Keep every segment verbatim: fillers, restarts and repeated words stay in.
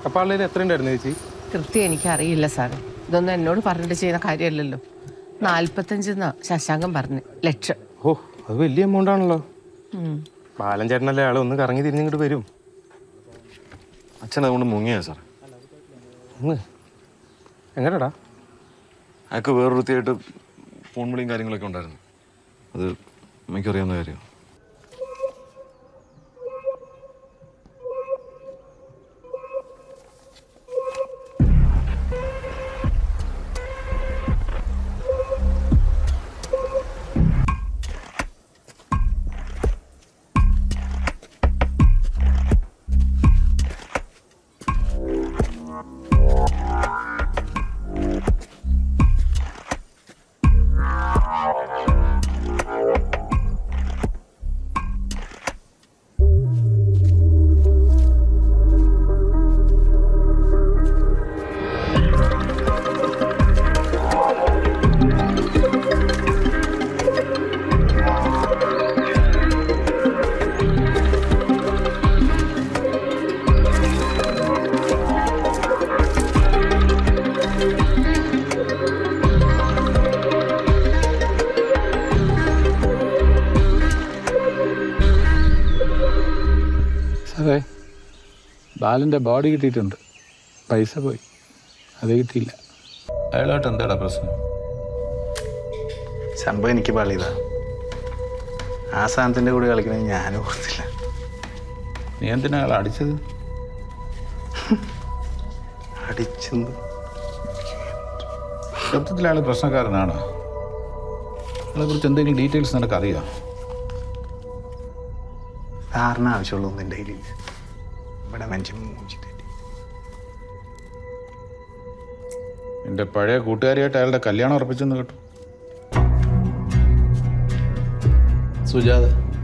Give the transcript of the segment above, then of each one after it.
വട്ടപ്പാളിൽ എത്ര ഉണ്ടായിരുന്നു ചേച്ചി? കൃത്യം എനിക്കറിയില്ല സാറേ. ഇതൊന്നും എന്നോട് പറഞ്ഞിട്ട് ചെയ്യുന്ന കാര്യമല്ലല്ലോ. നാൽപ്പത്തഞ്ചെന്നാ ശശാങ്കൻ പറഞ്ഞു. ലക്ഷം. ഓ, അത് വലിയ എമൗണ്ട് ആണല്ലോ. ബാലൻ ചേട്ടനല്ലേ, ആള് ഒന്ന് കറങ്ങി തിരിഞ്ഞിങ്ങോട്ട് വരും. അച്ഛൻ അതുകൊണ്ട് മുങ്ങിയാ സാർ. എങ്ങനെടാ? അയാൾക്ക് വേറൊരു വൃത്തിയായിട്ട് ഫോൺ വിളിയും കാര്യങ്ങളൊക്കെ ഉണ്ടായിരുന്നു. അത് എനിക്കറിയാവുന്ന കാര്യം. അതെ, ബാലൻ്റെ ബോഡി കിട്ടിയിട്ടുണ്ട്, പൈസ പോയി, അത് കിട്ടിയില്ല. അയാളായിട്ട് എന്താടാ പ്രശ്നം? സംഭവം എനിക്ക് പാളിയതാ. ആ സാധനത്തിൻ്റെ കൂടെ കളിക്കണമെങ്കിൽ ഞാനും ഓർത്തില്ല. നീ എന്തിനാ അയാൾ അടിച്ചത്? അടിച്ചെന്ന് ശബ്ദത്തിൽ അയാൾ പ്രശ്നക്കാരനാണോ? അയാളെ കുറിച്ച് എന്തെങ്കിലും ഡീറ്റെയിൽസ് നിനക്കറിയാം? സാറിന് ആവശ്യമുള്ളതൊന്നും എൻ്റെ കയ്യിലില്ല. ഇവിടെ മനുഷ്യൻ എൻ്റെ പഴയ കൂട്ടുകാരിയായിട്ട് അയാളുടെ കല്യാണം ഉറപ്പിച്ചെന്ന് കേട്ടു. സുജാത.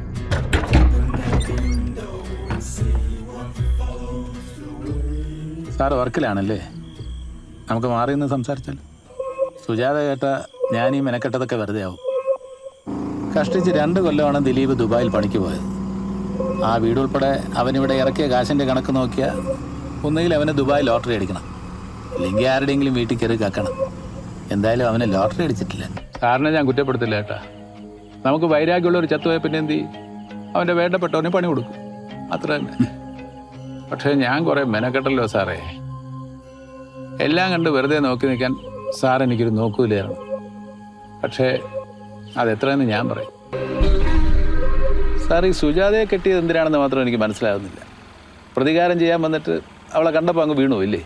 സാറ് വർക്കിലാണല്ലേ? നമുക്ക് മാറി നിന്ന് സംസാരിച്ചാൽ. സുജാത കേട്ട ഞാൻ ഈ മെനക്കെട്ടതൊക്കെ വെറുതെ ആവും. കഷ്ടിച്ച് രണ്ട് കൊല്ലമാണ് ദിലീപ് ദുബായിൽ പണിക്ക് പോയത്. ആ വീടുൾപ്പെടെ അവനിവിടെ ഇറക്കിയ കാശിൻ്റെ കണക്ക് നോക്കിയാൽ ഒന്നുകിൽ അവന് ദുബായ് ലോട്ടറി അടിക്കണം, ഇല്ലെങ്കിൽ ആരുടെയെങ്കിലും വീട്ടിൽ കയറി കാക്കണം. എന്തായാലും അവന് ലോട്ടറി അടിച്ചിട്ടില്ല. സാറിനെ ഞാൻ കുറ്റപ്പെടുത്തില്ല ഏട്ടാ. നമുക്ക് വൈരാഗ്യമുള്ളൊരു ചത്തുപോയ പിന്നെ എന്ത് ചെയ്യും? അവൻ്റെ വേണ്ടപ്പെട്ടവന് പണി കൊടുക്കും, അത്ര തന്നെ. പക്ഷേ ഞാൻ കുറേ മെനക്കെട്ടല്ലോ സാറേ. എല്ലാം കണ്ട് വെറുതെ നോക്കി നിൽക്കാൻ സാർ എനിക്കൊരു നോക്കൂലായിരുന്നു. പക്ഷേ അതെത്രയെന്ന് ഞാൻ പറയും. സാർ ഈ സുജാതയെ കെട്ടിയത് എന്തിനാണെന്ന് മാത്രം എനിക്ക് മനസ്സിലാകുന്നില്ല. പ്രതികാരം ചെയ്യാൻ വന്നിട്ട് അവളെ കണ്ടപ്പോൾ അങ്ങ് വീണു ഇല്ലേ?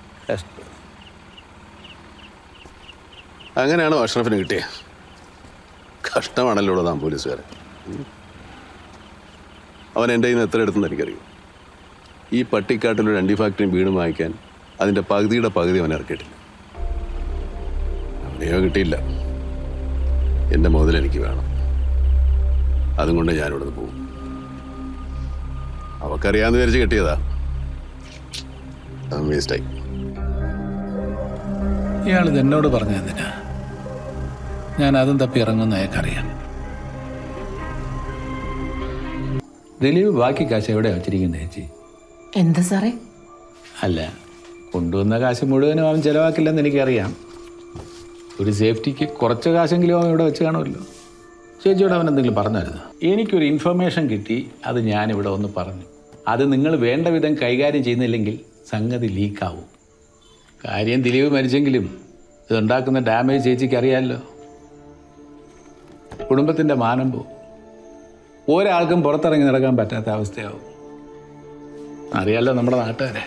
അങ്ങനെയാണോ അഷ്റഫിന് കിട്ടിയ? കഷ്ടമാണല്ലോ താൻ പോലീസുകാരൻ. അവൻ എൻ്റെ കയ്യിൽ നിന്ന് എത്ര എടുത്തെന്ന് എനിക്കറിയും. ഈ പട്ടിക്കാട്ടിലൊരു അണ്ടി ഫാക്ടറിയും വീടും വാങ്ങിക്കാൻ അതിൻ്റെ പകുതിയുടെ പകുതി അവൻ ഇറക്കിയിട്ടില്ല. അവനെയോ കിട്ടിയില്ല. എൻ്റെ മുതൽ എനിക്ക് വേണം. അതും കൊണ്ട് ഞാനിവിടുന്ന് പോകും. അവക്കറിയാമെന്ന് വിചാരിച്ച് കെട്ടിയതാ, അതും വേസ്റ്റായി. ഇയാളിത് എന്നോട് പറഞ്ഞു എന്തിനാ? ഞാൻ അതും തപ്പി ഇറങ്ങുന്ന അയാൾക്കറിയാം. ദിലീപ് ബാക്കി കാശ് എവിടെ വച്ചിരിക്കുന്നത് ചേച്ചി? എന്താ സാറേ? അല്ല, കൊണ്ടുവന്ന കാശ് മുഴുവനും അവൻ ചിലവാക്കില്ലെന്ന് എനിക്കറിയാം. ഒരു സേഫ്റ്റിക്ക് കുറച്ച് കാശെങ്കിലും അവൻ ഇവിടെ വെച്ച് കാണുമല്ലോ. ചേച്ചിയോട് അവൻ എന്തെങ്കിലും പറഞ്ഞായിരുന്നു? എനിക്കൊരു ഇൻഫർമേഷൻ കിട്ടി, അത് ഞാനിവിടെ ഒന്ന് പറഞ്ഞു. അത് നിങ്ങൾ വേണ്ട വിധം കൈകാര്യം ചെയ്യുന്നില്ലെങ്കിൽ സംഗതി ലീക്കാവും. കാര്യം ദിലീപ് മരിച്ചെങ്കിലും ഇതുണ്ടാക്കുന്ന ഡാമേജ് ചേച്ചിക്ക് അറിയാമല്ലോ. കുടുംബത്തിൻ്റെ മാനം പോവും. ഒരാൾക്കും പുറത്തിറങ്ങി നടക്കാൻ പറ്റാത്ത അവസ്ഥയാവും. അറിയാമല്ലോ നമ്മുടെ നാട്ടുകാരെ.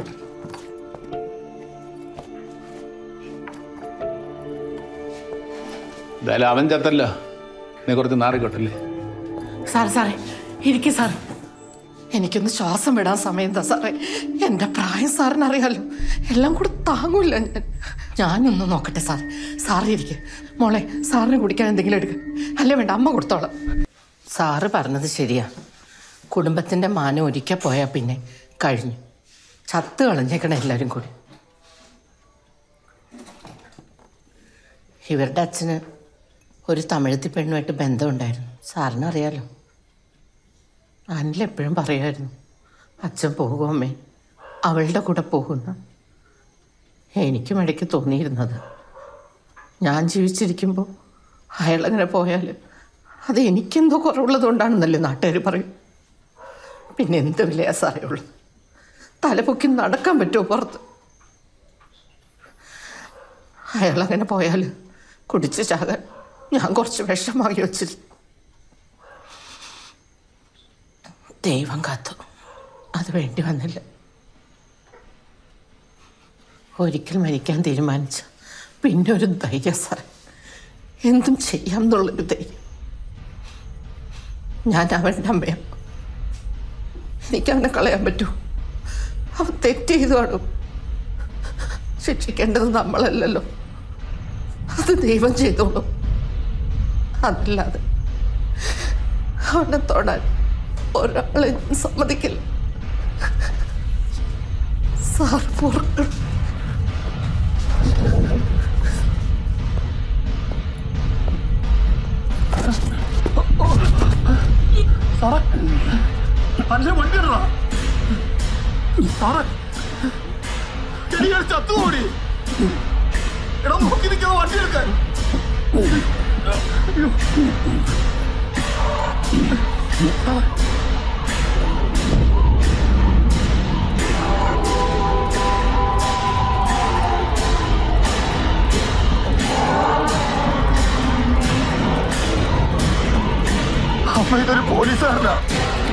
എന്തായാലും അവൻ ചത്തല്ലോ, നീ കുറച്ച് നാറിക്കോട്ടല്ലേ. സാറേ സാറേ ഇരിക്കും സാറേ. എനിക്കൊന്ന് ശ്വാസം വിടാൻ സമയം എന്താ സാറേ? എൻ്റെ പ്രായം സാറിനറിയാലോ, എല്ലാം കൂടെ താങ്ങൂല്ല ഞാൻ. ഞാനൊന്ന് നോക്കട്ടെ സാർ. സാറ് ഇരിക്കുക. മോളെ, സാറിന് കുടിക്കാൻ എന്തെങ്കിലും എടുക്കുക. അല്ലേ വേണ്ട, അമ്മ കൊടുത്തോളാം. സാറ് പറഞ്ഞത് ശരിയാ. കുടുംബത്തിൻ്റെ മാനം ഒരിക്കൽ പോയാൽ പിന്നെ കഴിഞ്ഞു. ചത്ത് കളഞ്ഞേക്കണം എല്ലാവരും കൂടി. ഇവരുടെ അച്ഛന് ഒരു തമിഴത്തി പെണ്ണുമായിട്ട് ബന്ധമുണ്ടായിരുന്നു. സാറിനറിയാലോ. അനിലെപ്പോഴും പറയുമായിരുന്നു, അച്ഛൻ പോകുമേ, അവളുടെ കൂടെ പോകുന്ന എനിക്കും ഇടയ്ക്ക് തോന്നിയിരുന്നത്. ഞാൻ ജീവിച്ചിരിക്കുമ്പോൾ അയാളങ്ങനെ പോയാൽ അത് എനിക്കെന്തോ കുറവുള്ളത് കൊണ്ടാണെന്നല്ലേ നാട്ടുകാർ പറയും. പിന്നെ എന്ത് വിലയാ സാറേ ഉള്ളത്? തലപൊക്കി നടക്കാൻ പറ്റുമോ പുറത്ത്? അയാളങ്ങനെ പോയാൽ കുടിച്ച് ചാകാൻ ഞാൻ കുറച്ച് വിഷം വാങ്ങി വെച്ചിരുന്നു. ദൈവം കാത്തു, അത് വേണ്ടി വന്നില്ല. ഒരിക്കൽ മരിക്കാൻ തീരുമാനിച്ച പിന്നെ ഒരു ധൈര്യം സാറേ, എന്തും ചെയ്യാം എന്നുള്ളൊരു ധൈര്യം. ഞാൻ അവൻ്റെ അമ്മയാണ്. എനിക്കവനെ കളയാൻ പറ്റുമോ? അവൻ തെറ്റ് ചെയ്തു കാണും. ശിക്ഷിക്കേണ്ടത് നമ്മളല്ലല്ലോ, അത് ദൈവം ചെയ്തോളും. അതല്ലാതെ അവനെ തൊടാൻ ഒരാളെ സമ്മതിക്കില്ല. സാർ പൊറുക്കണം. സാറേ, നല്ല വണ്ടി ഇടറാ സാറേ. എടിയാൽ ചത്തുപോടി. എടാ നോക്കി നിൽക്കാതെ വണ്ടി എടുക്കാൻ. അമ്മ ഇതൊരു പോലീസുകാരനാ.